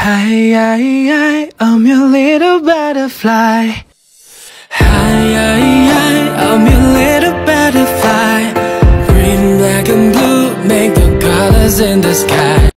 Hi, I'm your little butterfly. Hi, I'm your little butterfly. Green, black and blue make the colors in the sky.